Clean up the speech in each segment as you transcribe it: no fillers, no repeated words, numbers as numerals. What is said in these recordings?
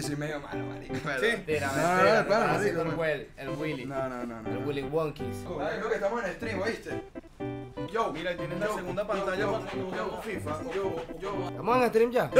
soy medio malo, marico. Sí. El Willy. No. El Willy Wonkies. Creo que estamos en stream, ¿oíste? Yo. Mira, tienes la segunda pantalla para cuando jugamos FIFA. ¿Estamos en stream ya?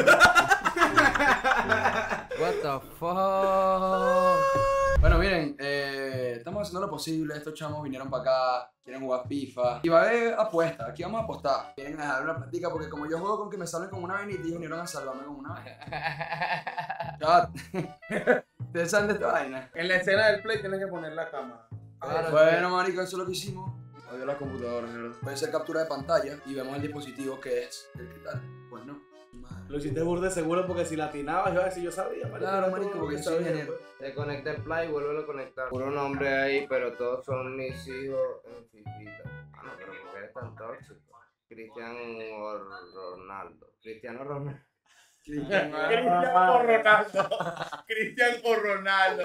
What the fuck? Bueno, miren, estamos haciendo lo posible. Estos chamos vinieron para acá, quieren jugar FIFA. Y va a haber apuestas, aquí vamos a apostar. Quieren dejar una plática porque como yo juego con que me salven con una vainita, ellos vinieron a salvarme con una vaina. Chat. ¿Ustedes saben de esta vaina? En la escena del play tienes que poner la cámara. Bueno, marico, eso es lo que hicimos. Odio la computadora, ¿verdad? Puede ser captura de pantalla y vemos el dispositivo que es el que tal. Pues no. Lo hiciste burde seguro porque si la atinabas, iba a decir yo sabía, marico. Claro, marico, porque soy ingeniero. Te conecta el play y vuelve a conectar. Puro nombre ahí, pero todos son mis hijos en fifita. Ah, no, pero ¿por qué eres tan tóxico? Cristiano Ronaldo. Cristiano Ronaldo. Cristian o Ronaldo.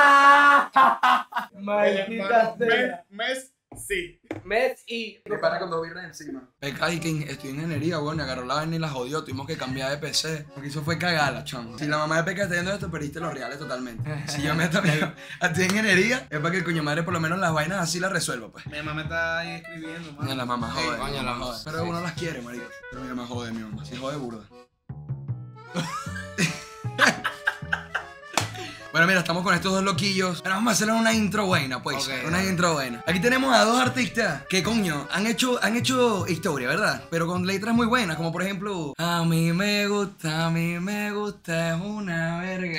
Maldita sea. Sí. Messi. Me para con dos birras encima. Pecay, que estudió ingeniería, bueno, agarró la vaina y la jodió. Tuvimos que cambiar de PC. Porque eso fue cagarla, chamo. Si la mamá de Peca está viendo esto, perdiste los reales totalmente. Si yo meto a ti ingeniería, es para que el coño madre por lo menos las vainas así las resuelva, pues. Mi mamá está ahí escribiendo, mano. Mira, la mamá jode. coño, la la mamá jode. Pero uno las quiere, marico. Pero mi mamá jode, mi mamá. Sí jode burda. Bueno, mira, estamos con estos dos loquillos. Pero vamos a hacerle una intro buena, pues. Okay, una intro buena. Aquí tenemos a dos artistas que, coño, han hecho historia, ¿verdad? Pero con letras muy buenas, como por ejemplo, a mí me gusta, es una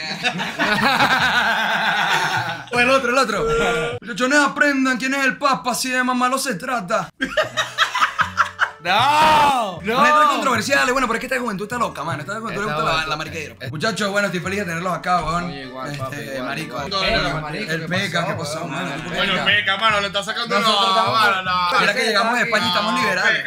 verga. O el otro. Muchachones, aprendan quién es el papa, si de mamá se trata. ¡No! Letras controversiales, bueno, pero es que esta juventud está loca, mano. Esta juventud le gusta la mariquera. Muchachos, bueno, estoy feliz de tenerlos acá, weón. Oye, igual, papi, igual, marico. igual. El Peca, ¿qué pasó, mano? Bueno, Peca, mano, le está sacando No. Mira que llegamos a España y estamos liberales.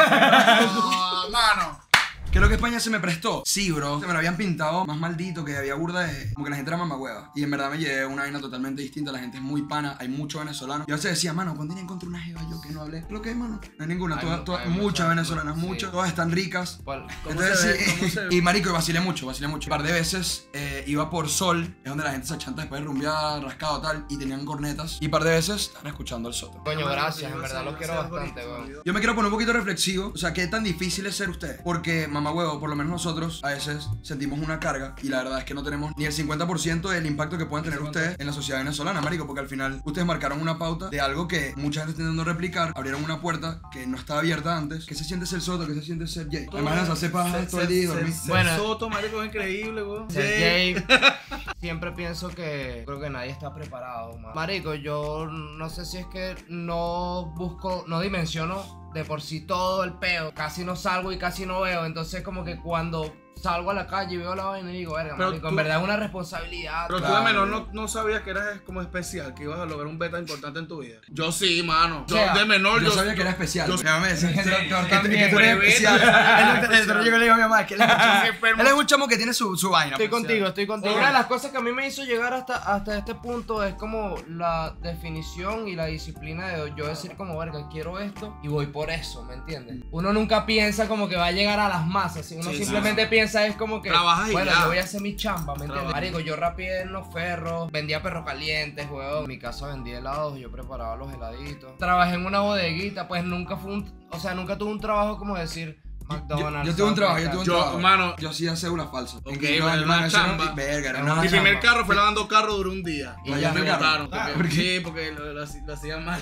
Mano. ¿Qué es lo que España se me prestó? Sí, bro. Se me lo habían pintado más maldito, que había burda de... Como que la gente era mamagüeva. Y en verdad me llevé una vaina totalmente distinta. La gente es muy pana, hay muchos venezolanos. Yo a veces decía, mano, ¿cuándo tenía encontré una jeva yo que no hablé? ¿Lo que es, mano? No hay ninguna. Muchas venezolanas, sí. muchas. Todas están ricas. ¿Cómo Entonces, se ve? sí. ¿Cómo se ve? Y marico, vacilé mucho. Un par de veces iba por Sol, es donde la gente se achanta después de rumbear, rascado tal, y tenían cornetas. Y un par de veces estaban escuchando el soto. Coño, gracias, en verdad lo quiero bastante, weón. Yo me quiero poner un poquito reflexivo, o sea, qué tan difícil es ser usted. Porque, mamá huevo, por lo menos nosotros a veces sentimos una carga y la verdad es que no tenemos ni el 50% del impacto que pueden tener ustedes en la sociedad venezolana, marico, porque al final ustedes marcaron una pauta de algo que mucha gente está intentando replicar, abrieron una puerta que no estaba abierta antes. ¿Qué se siente ser Soto? ¿Qué se siente ser Jay? Además, hace pajas todo el día y dormir. Bueno. Soto, marico, es increíble, weón. Jay, siempre pienso que creo que nadie está preparado, man. Marico, yo no sé si es que no dimensiono de por sí todo el peo. Casi no salgo y casi no veo. Entonces como que cuando salgo a la calle y veo la vaina y digo, verga, Pero marico, tú- en verdad es una responsabilidad. Pero tú de menor no sabías que eras como especial, que ibas a lograr un beta importante en tu vida. Yo sí, mano. Yo O sea, de menor, Yo sabía que era especial. yo- Mi mamá me decía que tú también. eres especial. Yo le digo a mi mamá que él enfermo. es un chamo que tiene su vaina. Estoy pues, contigo, o estoy contigo. Oye. Una de las cosas que a mí me hizo llegar hasta este punto es como la definición y la disciplina de yo decir como, verga, quiero esto y voy por eso, ¿me entiendes? Uno nunca piensa como que va a llegar a las masas, uno Sí, simplemente piensa es como que, Trabajas y bueno, ya. yo voy a hacer mi chamba, ¿me entiendes? Trabaja. Marico, yo rapeé en los ferros, vendía perros calientes, weón. En mi casa vendía helados, yo preparaba los heladitos. Trabajé en una bodeguita, pues nunca nunca tuve un trabajo como decir McDonald's. Yo tuve un trabajo, yo tuve un Yo, trabajo. mano. Yo hacía cédula falsa. Ok, En pero Cuba, una eso era chamba. verga, era Una una Mi chamba. primer carro fue lavando carro, duró un día. Y Y ya ya me me botaron. Ah, porque- ¿por qué? Sí, porque lo hacían mal.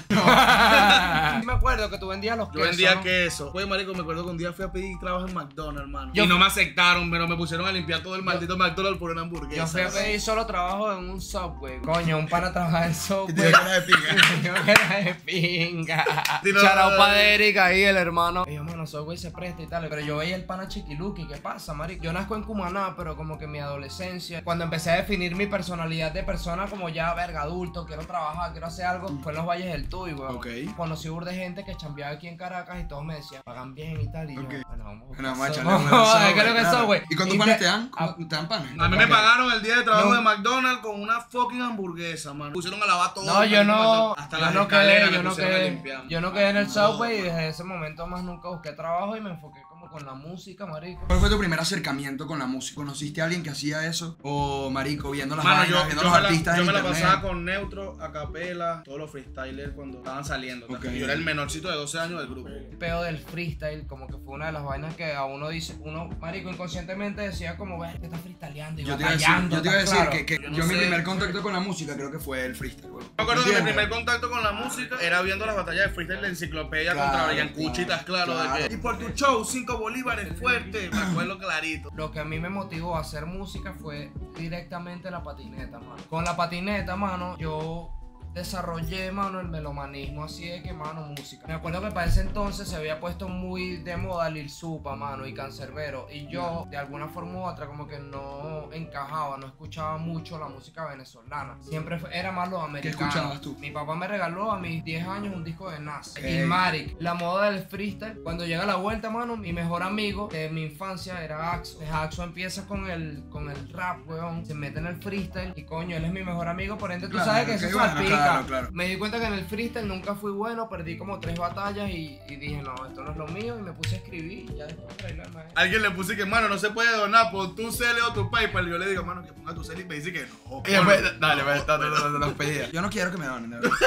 Me acuerdo que tú vendías los Yo quesos. vendía queso. Oye, marico, me acuerdo que un día fui a pedir trabajo en McDonald's, hermano. Yo- Y no me aceptaron, pero me pusieron a limpiar todo el maldito McDonald's por una hamburguesa. Yo fui a pedir solo trabajo en un Subway. Coño, un pana trabaja en Subway. Y tiene cara de pinga. Yo que era de pinga. Sí, no, Charao pa' Derek ahí, el hermano. Y yo, mano, Subway se presta y tal. Pero yo veía el pana Chiquiluki. ¿Qué pasa, marico? Yo nazco en Cumaná, pero como que mi adolescencia, cuando empecé a definir mi personalidad de persona como ya, verga, adulto, quiero trabajar, quiero hacer algo, fue en los Valles del Tuy, weón. Ok. Conocí un de gente que chambeaba aquí en Caracas y todos me decían, pagan bien y tal. Y yo, Ok. bueno, vamos. Bueno, macho, ¿Qué es lo que es Subway? ¿Y cuántos panes te dan? ¿Te dan panes? A mí me pagaron el día de trabajo No. de McDonald's con una fucking hamburguesa, mano. Pusieron a lavar todo. No, yo no, Hasta yo las no escaleras quedé, me pusieron a limpiar. yo no quedé en el Subway y desde ese momento más nunca busqué trabajo y me enfoqué como con la música, marico. ¿Cuál fue tu primer acercamiento con la música? ¿Conociste a alguien que hacía eso? O, marico, viendo las Mano, vainas, viendo los artistas yo en me la internet? pasaba con Neutro, Acapela, todos los freestylers cuando estaban saliendo. Ok. Yo era el menorcito de 12 años del grupo. El peo del freestyle, como que fue una de las vainas que a uno dice, uno, marico, inconscientemente decía como, ver, que estás freestyleando y Yo te iba a decir, batallando, yo te iba a ¿estás decir claro? que Yo no yo mi sé. primer contacto con la música creo que fue el freestyle, güey. Me acuerdo que mi ¿Entiendes? primer contacto con la música era viendo las batallas de freestyle de Enciclopedia Claro, contra Brian Cuchitas, claro. claro. De que, y por tu show, 5 bolívares fuerte. Me acuerdo clarito. Lo que a mí me motivó a hacer música fue directamente la patineta, mano. Con la patineta, mano, yo desarrollé, mano, el melomanismo, así de que, mano, música. Me acuerdo que para ese entonces se había puesto muy de moda Lil Supa, mano, y Canserbero. Y yo, de alguna forma u otra, como que no encajaba, no escuchaba mucho la música venezolana. Siempre era más lo americano. escuchabas tú? Mi papá me regaló a mis 10 años un disco de Nas. Ok. Y Maric, la moda del freestyle. Cuando llega la vuelta, mano, mi mejor amigo de mi infancia era Axo. Axo empieza con el rap, weón. Se mete en el freestyle. Y coño, él es mi mejor amigo, por ende tú Claro, sabes que ok, eso bueno, salpica. claro. Me di cuenta que en el freestyle nunca fui bueno, perdí como 3 batallas y dije, no, esto no es lo mío. Y me puse a escribir y ya después trailer, man. Alguien le puse que, mano, no se puede donar por tu Cele o tu PayPal. Yo le digo, mano, que ponga tu Cele y me dice que no. Y después, dale, las pedidas. Yo no quiero que me donen, de verdad.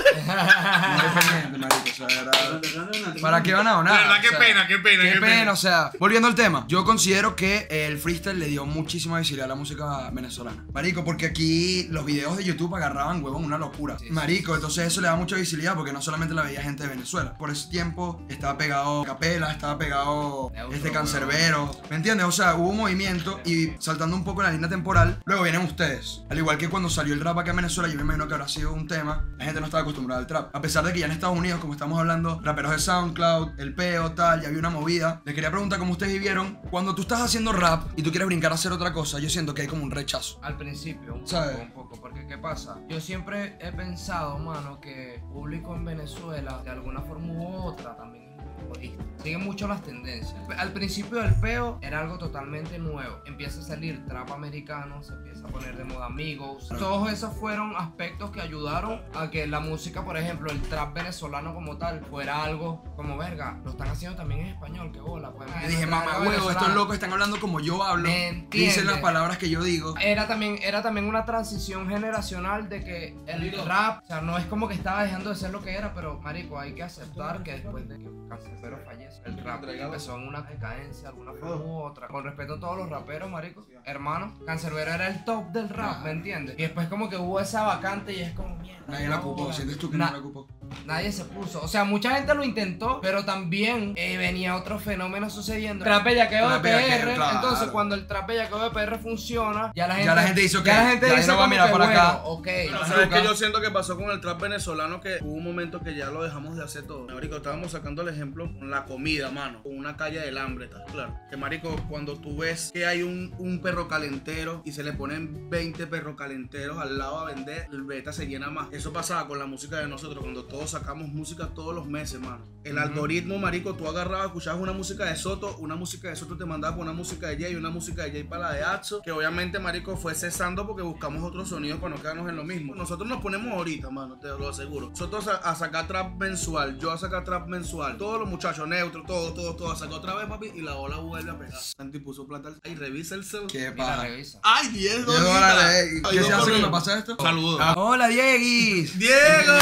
No es pendiente, marico, o sea, de verdad. ¿Para qué van a donar? De verdad, qué O sea, pena, qué pena, Qué qué pena, pena. o sea, volviendo al tema, yo considero que el freestyle le dio muchísima visibilidad a la música venezolana. Marico, porque aquí los videos de YouTube agarraban, huevón, una locura. Sí, Marico, entonces eso le da mucha visibilidad porque no solamente la veía gente de Venezuela. Por ese tiempo estaba pegado Capela, estaba pegado Neutro, Canserbero. ¿Me entiendes? O sea, hubo un movimiento y saltando un poco en la línea temporal, luego vienen ustedes. Al igual que cuando salió el rap acá en Venezuela, yo me imagino que habrá sido un tema, la gente no estaba acostumbrada al trap. A pesar de que ya en Estados Unidos, como estamos hablando, raperos de SoundCloud, el peo, tal, ya había una movida. Les quería preguntar cómo ustedes vivieron. Cuando tú estás haciendo rap y tú quieres brincar a hacer otra cosa, yo siento que hay como un rechazo. Al principio, ¿Sabes? un poco, porque ¿qué pasa? Yo siempre he pensado, mano, que el público en Venezuela, de alguna forma u otra, también es muy egoísta. Sigue mucho las tendencias. Al principio del peo era algo totalmente nuevo. Empieza a salir trap americano, se empieza a poner de moda amigos. Todos esos fueron aspectos que ayudaron a que la música, por ejemplo, el trap venezolano como tal, fuera algo como verga. Lo están haciendo también en español, qué bola. Pues, Yo dije, mamá, huevo, estos locos están hablando como yo hablo. ¿Me entiendes? Dicen las palabras que yo digo. Era también una transición generacional de que el rap, o sea, no es como que estaba dejando de ser lo que era, pero marico, hay que aceptar que después de que Canserbero fallece, el rap empezó en una decadencia de alguna forma u otra. Con respeto a todos los raperos, marico, hermano, Canserbero era el top del rap, ¿me entiendes? Y después como que hubo esa vacante y es como mierda. Nadie la no, ocupó, sientes tú que na- no la ocupó. Nadie se puso. O sea, mucha gente lo intentó, pero también venía otro fenómeno sucediendo. Trap bellaqueo de Trap bellaqueo, PR. claro. Entonces, cuando el trap bellaqueo de PR funciona, ya la gente dice, ok, ya la gente ya dice no va a como mirar que, para bueno, acá. ok. Pero Ajá. ¿sabes qué yo siento que pasó con el trap venezolano? Que hubo un momento que ya lo dejamos de hacer todo. Marico, estábamos sacando el ejemplo con la comida, mano. Con una calle del hambre, ¿estás claro? Que marico, cuando tú ves que hay un perro calentero y se le ponen 20 perros calenteros al lado a vender, el beta se llena más. Eso pasaba con la música de nosotros, cuando todos sacamos música todos los meses, mano. El algoritmo, marico, tú agarrabas, escuchabas una música de Soto te mandaba por una música de Jay, una música de Jay para la de Axo, que obviamente, marico, fue cesando porque buscamos otros sonidos para no quedarnos en lo mismo. Nosotros nos ponemos ahorita, mano, te lo aseguro. Nosotros a sacar trap mensual, yo a sacar trap mensual, todos los muchachos neutros, todo, a sacar otra vez, papi, y la ola vuelve a pegar. Santi puso plata y revisa el cel. Qué Mira, paja. revisa. ¡Ay, 10 $10. dólares! ¿Qué se hace cuando pasa esto? Saludos. Hola, Dieguis. ¡Diego!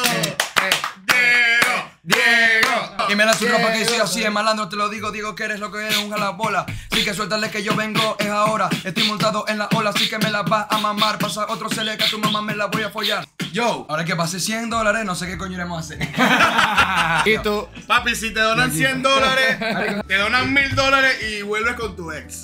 Diego. Y mira su Diego. ropa que sigue así de malandro, te lo digo, digo que eres lo que eres, un jalabola. Sí que suéltale que yo vengo, es ahora. Estoy montado en la ola, así que me la vas a mamar. Pasa otro cele que a tu mamá me la voy a follar. Yo, ahora que pase $100, no sé qué coño iremos a hacer. Y tú, Papi, si te donan $100, te donan $1000 y vuelves con tu ex.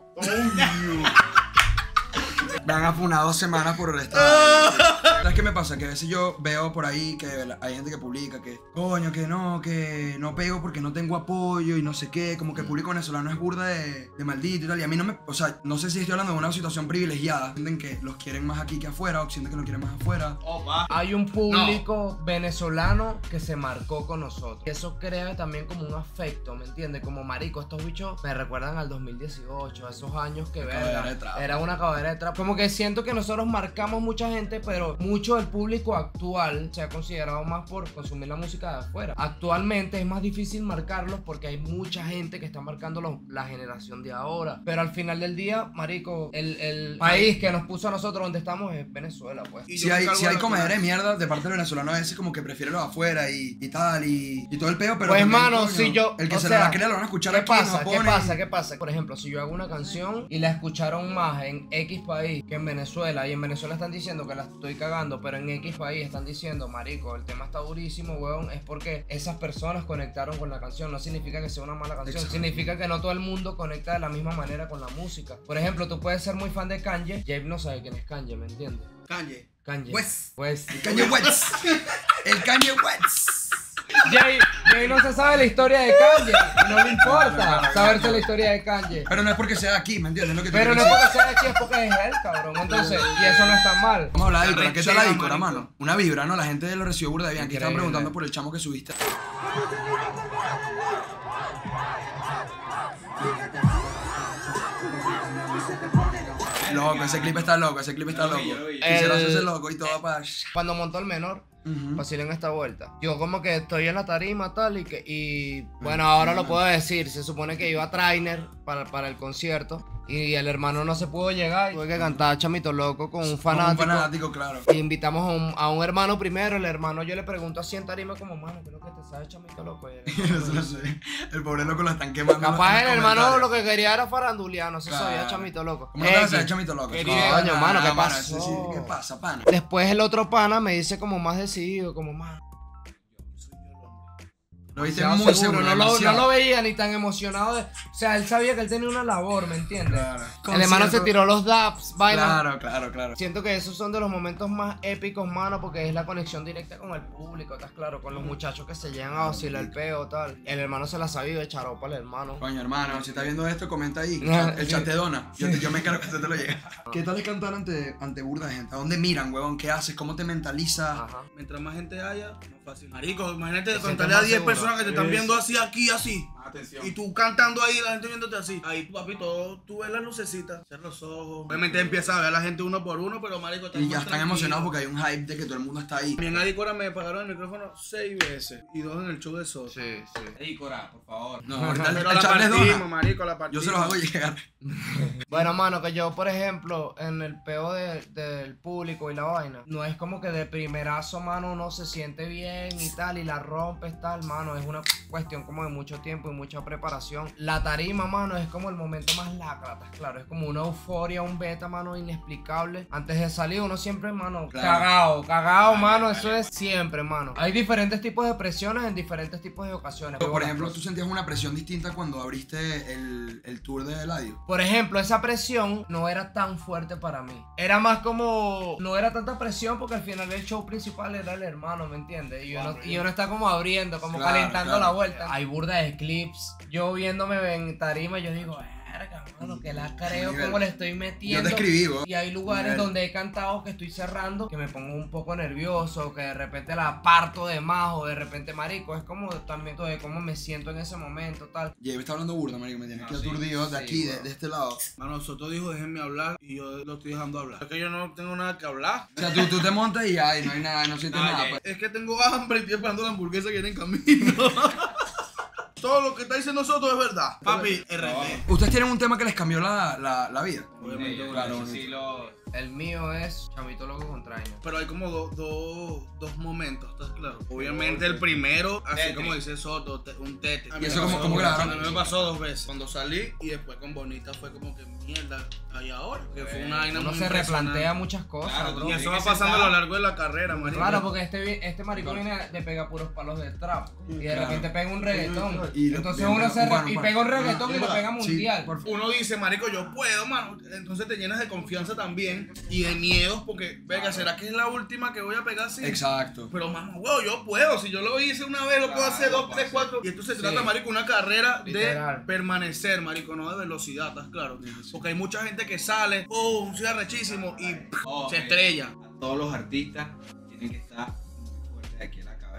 Me han afunado 2 semanas por el estado. ¿Sabes qué me pasa? Que a veces yo veo por ahí que hay gente que publica que coño, que no pego porque no tengo apoyo y no sé qué. Como que el público venezolano es burda de maldito y tal. Y a mí no me. O sea, no sé si estoy hablando de una situación privilegiada. Sienten que los quieren más aquí que afuera o sienten que los quieren más afuera. hay un público venezolano que se marcó con nosotros. Eso crea también como un afecto, ¿me entiendes? Como marico, estos bichos me recuerdan al 2018, a esos años que Caballera de verga, trap. era una caballera de trap. Como Como que siento que nosotros marcamos mucha gente, pero mucho del público actual se ha considerado más por consumir la música de afuera. Actualmente es más difícil marcarlos porque hay mucha gente que está marcando la generación de ahora. Pero al final del día, marico, el país que nos puso a nosotros donde estamos es Venezuela, pues. Si hay comedera de mierda de parte del venezolano a veces como que prefiere los afuera y tal y todo el peo, pero pues también, mano, coño, si yo, el que o se sea, la crea lo van a escuchar ¿qué aquí pasa? en ¿Qué Japón. ¿Qué pasa? Por ejemplo, si yo hago una canción y la escucharon más en X país que en Venezuela, y en Venezuela están diciendo que la estoy cagando, pero en X país están diciendo, marico, el tema está durísimo, weón, es porque esas personas conectaron con la canción. No significa que sea una mala canción, Exacto. significa que no todo el mundo conecta de la misma manera con la música. Por ejemplo, tú puedes ser muy fan de Kanye, Jabe no sabe quién es Kanye, ¿me entiendes? Kanye. Kanye. West. West. El Kanye West. El Kanye West. Jay no se sabe la historia de Kanye, no le importa saberse la historia de Kanye. Pero no es porque sea aquí, ¿me entiendes? Lo que te Pero no quiero es decir. porque sea de aquí, es porque es él, cabrón. Entonces, y eso no está mal. Vamos a hablar de Dícora. ¿Qué tal la Arrechera, Dícora, marico. mano? Una vibra, ¿no? La gente lo recibió burda bien. Aquí están Increíble. preguntando por el chamo que subiste. Loco, ese clip está loco, ese clip está loco. Y se lo hace ese loco y todo para... Cuando montó el menor, vacilen esta vuelta. Yo como que estoy en la tarima tal y bueno, ahora lo puedo decir. Se supone que iba a trainer para el concierto y el hermano no se pudo llegar. Tuve que cantar Chamito Loco con un fanático. Un fanático, claro. Y invitamos a un hermano primero. El hermano yo le pregunto así en tarima como, mano, ¿qué es lo que te sabe Chamito Loco? Y el hermano Eso me lo dice, sé. El pobre loco lo están quemando. capaz en el los hermano comentarios. lo que quería era farandulear, no se Claro. sabía Chamito Loco. ¿Cómo no te vas a X. hacer chamito loco? Querido. Coño, mano, ¿qué pasó? ese sí, ¿qué pasa, pana? Después el otro pana me dice como más decidido, como más... Lo viste demasiado muy seguro, seguro, no demasiado. lo veía ni tan emocionado. O sea, él sabía que él tenía una labor, ¿me entiendes? Claro. El hermano se Concierto. tiró los daps, vainas. Claro. Siento que esos son de los momentos más épicos, mano, porque es la conexión directa con el público, ¿estás claro? Con los muchachos que se llegan a oscilar el peo, tal. El hermano se la ha sabido echar opa al hermano. Coño, hermano, si estás viendo esto, comenta ahí. Ah, El sí. chat te dona. Yo me encargo que se te lo llegue. ¿Qué tal es cantar ante burda de gente? ¿A dónde miran, huevón? ¿Qué haces? ¿Cómo te mentalizas? Ajá. Mientras más gente haya, más fácil. Marico, imagínate Te contarle sientes a más 10 seguro. personas que te están Sí, viendo así, aquí, así. Atención. Y tú cantando ahí, la gente viéndote así. Ahí, papi, todo, tú ves las lucecitas, cierras los ojos. Obviamente empieza a ver a la gente uno por uno, pero marico, Y ya están emocionados porque hay un hype de que todo el mundo está ahí. En Adicora me pagaron el micrófono 6 veces y 2 en el show de Soto. Sí, sí. Dícora, por favor. No, ahorita el Pero la chat les partimos, dona. marico, la partimos. Yo se los hago llegar. Bueno, mano, que yo, por ejemplo, en el peo del público y la vaina, no es como que de primerazo, mano, uno se siente bien y tal, y la rompes, tal, mano, es una cuestión como de mucho tiempo y mucha preparación. La tarima, mano, es como el momento más lacra, ¿estás claro? Es como una euforia, un beta, mano, inexplicable. Antes de salir, uno siempre, mano, Claro. cagado, mano, eso es siempre, mano. Hay diferentes tipos de presiones en diferentes tipos de ocasiones. Por ejemplo, tú sentías una presión distinta cuando abriste el tour de Eladio. Por ejemplo, esa presión no era tan fuerte para mí. Era más como... No era tanta presión porque al final el show principal era el hermano, ¿me entiendes? Y uno está como abriendo, como Claro, calentando claro. la vuelta. Hay burda de clips. Yo viéndome en tarima, yo digo, verga, mano, que la creo Nivel. como le estoy Yo metiendo. te escribí, vos. Y hay lugares Nivel. donde he cantado que estoy cerrando, que me pongo un poco nervioso, que de repente la parto de más o de repente, marico, es como también de cómo me siento en ese momento, tal. Jay está hablando burda, marico. Me tienes que sí, aturdido de sí, aquí, bro. de este lado. Mano, Soto dijo, déjenme hablar y yo lo estoy dejando hablar. Es que yo no tengo nada que hablar. O sea, tú te montas y ya, y no hay nada, no sientes No, nada. Jay. Pues. Es que tengo hambre y estoy esperando la hamburguesa que viene en camino. Todo lo que está diciendo Soto es verdad. Papi, RT. Ustedes tienen un tema que les cambió la vida. Obviamente, claro, Sí, lo... El mío es Chamito Loco con Trainer. Pero hay como dos momentos, ¿estás claro? Obviamente el primero, así Tetris. como dice Soto, un tete. ¿Y eso cómo grabaron? A mí me pasó 2 veces. Cuando salí y después con Bonita fue como que mierda, ¿y ahora? Que fue una vaina Uno muy se replantea impresionante. muchas cosas, Claro, bro. Y eso Tiene va que pasando a sentar. lo largo de la carrera, marico. Claro, porque este maricón viene de pegar puros palos de trap y de Claro. repente pega un reggaetón. Y Entonces bien, uno se bueno, y bueno. pega un reggaetón y lo pega Sí, mundial. por favor. Uno dice, marico, yo puedo, mano. Entonces te llenas de confianza también y de miedos porque, venga, ¿será que es la última que voy a pegar así? Exacto. Pero mamá, wow, yo puedo. Si yo lo hice una vez, lo puedo Claro, hacer 2, lo 3, puedo 4. Y esto se Sí. trata, marico, una carrera Literal. de permanecer, marico, no de velocidad, ¿estás claro? Sí, sí. Porque hay mucha gente que sale, un ciudad rechísimo y Oh, se estrella. Todos los artistas tienen que estar muy fuertes de aquí a la cabeza.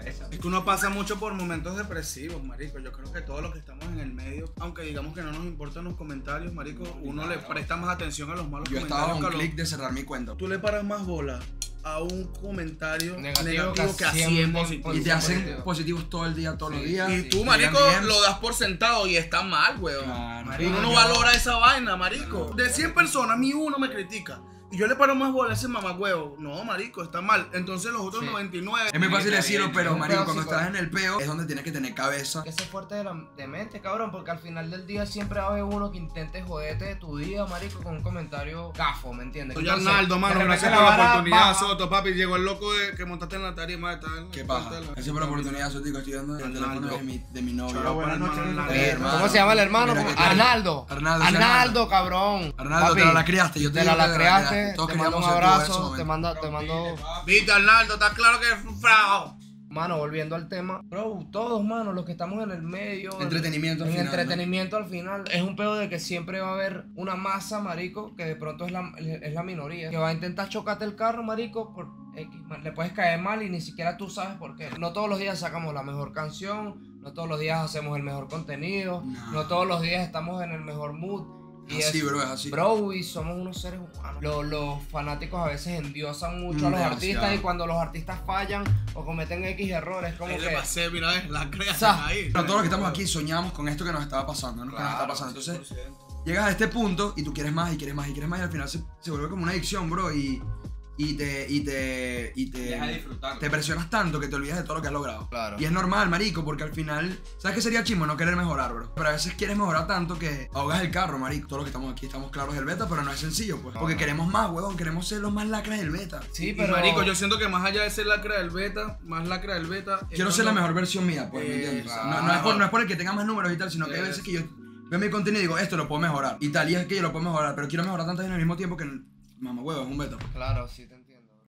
cabeza. Es que uno pasa mucho por momentos depresivos, marico. Yo creo que todos los que estamos en el medio, aunque digamos que no nos importan los comentarios, marico, uno le presta más atención a los malos Yo estaba a comentarios. un que a clic de cerrar mi cuenta. Tú le paras más bola a un comentario negativo Negativo que a 100 positivos. Y te hacen positivo. positivos todo el día, todos los días. Y tú, te marico, tiran DMs. lo das por sentado y está mal, weón. Claro. Marico, Uno no yo- valora esa vaina, marico. De 100 personas, a mí uno me critica. Y yo le paro más bola a ese mamagüevo. No, marico, está mal. Entonces los otros Sí. 99. Es muy fácil decirlo, pero Es un marico, peo cuando estás en psicológico. el peo es donde tienes que tener cabeza. Hay que ser fuerte de mente, cabrón, porque al final del día siempre va a haber uno que intente joderte de tu día, marico, con un comentario gafo, ¿me entiendes? Oye, Entonces, Arnaldo, mano, de gracias repente por la vara oportunidad, baja. Soto, papi. Llegó el loco que montaste en la tarima. Qué paja. Gracias por la oportunidad, Sotico. Estoy dando el teléfono de mi novio. Chao, buenas noches, hermano. ¿Cómo se llama el hermano? Mira que te- Arnaldo. Arnaldo, Arnaldo, cabrón. Arnaldo, Papi, te la criaste. Yo te te digo la que creaste. Todos Te mando queríamos un ser tú en ese abrazo. momento. Te mando. Viste, Arnaldo, está claro que es un fraude. Mano, volviendo al tema, bro, todos, mano, los que estamos en el medio. Entretenimiento al en final, entretenimiento al final. Es un pedo de que siempre va a haber una masa, marico, que de pronto es la minoría. Que va a intentar chocarte el carro, marico, por X. Le puedes caer mal y ni siquiera tú sabes por qué. No todos los días sacamos la mejor canción, no todos los días hacemos el mejor contenido, no todos los días estamos en el mejor mood. Y Así, bro, es así. Bro, y somos unos seres humanos. Los fanáticos a veces endiosan mucho a los Demasiado. artistas y cuando los artistas fallan o cometen X errores, como Ahí que... le pasé, mira, la creación Sa- ahí. Pero todos los que estamos aquí soñamos con esto que nos estaba pasando, ¿no? Que nos está pasando. Entonces, llegas a este punto y tú quieres más y quieres más y quieres más y al final se vuelve como una adicción, bro, y Deja de disfrutar. te presionas tanto que te olvidas de todo lo que has logrado. Claro. Y es normal, marico, porque al final, ¿sabes qué sería chimo? No querer mejorar, bro. Pero a veces quieres mejorar tanto que ahogas el carro, marico. Todos los que estamos aquí estamos claros del beta, pero no es sencillo, pues. Porque queremos más, huevón, queremos ser los más lacras del beta. Sí, Y, pero... marico, yo siento que más allá de ser lacra del beta, más lacra del beta. es Quiero ser la cuando- mejor versión mía, pues, ¿me entiendes? claro. No es por el que tenga más números y tal, sino que hay veces que yo veo mi contenido y digo, esto lo puedo mejorar. Y tal, y es que yo lo puedo mejorar, pero quiero mejorar tantas veces al mismo tiempo que, mamá huevo, es un beta. Claro, sí te